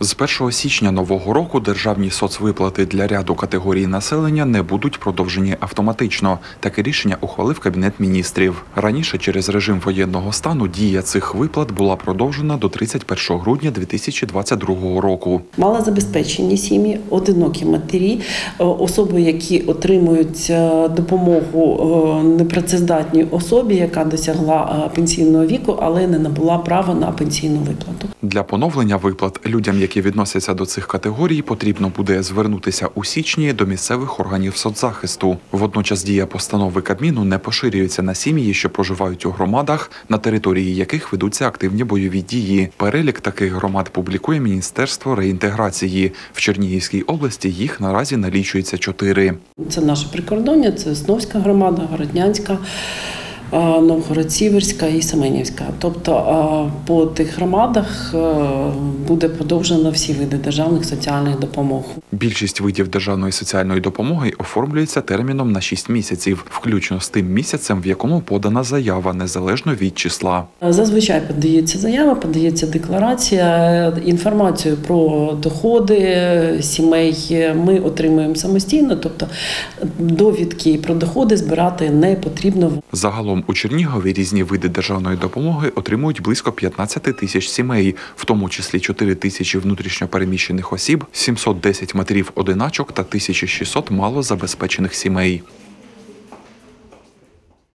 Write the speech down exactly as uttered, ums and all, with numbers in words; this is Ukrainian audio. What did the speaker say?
З першого січня нового року державні соцвиплати для ряду категорій населення не будуть продовжені автоматично. Таке рішення ухвалив Кабінет міністрів. Раніше через режим воєнного стану дія цих виплат була продовжена до тридцять першого грудня дві тисячі двадцять другого року. Малозабезпечені сім'ї, одинокі матері, особи, які отримують допомогу непрацездатній особі, яка досягла пенсійного віку, але не набула права на пенсійну виплату. Для поновлення виплат людям, які відносяться до цих категорій, потрібно буде звернутися у січні до місцевих органів соцзахисту. Водночас дія постанови Кабміну не поширюється на сім'ї, що проживають у громадах, на території яких ведуться активні бойові дії. Перелік таких громад публікує Міністерство реінтеграції. В Чернігівській області їх наразі налічується чотири. Це наше прикордоння, це Сосновська громада, Городнянська, Новгород-Сіверська і Семенівська. Тобто по тих громадах буде продовжено всі види державних соціальних допомог. Більшість видів державної соціальної допомоги оформлюється терміном на шість місяців, включно з тим місяцем, в якому подана заява, незалежно від числа. Зазвичай подається заява, подається декларація. Інформацію про доходи сімей ми отримуємо самостійно, тобто довідки про доходи збирати не потрібно. Загалом у Чернігові різні види державної допомоги отримують близько п'ятнадцяти тисяч сімей, в тому числі чотири тисячі внутрішньо переміщених осіб, сімсот десять матерів-одиначок та тисяча шістсот малозабезпечених сімей.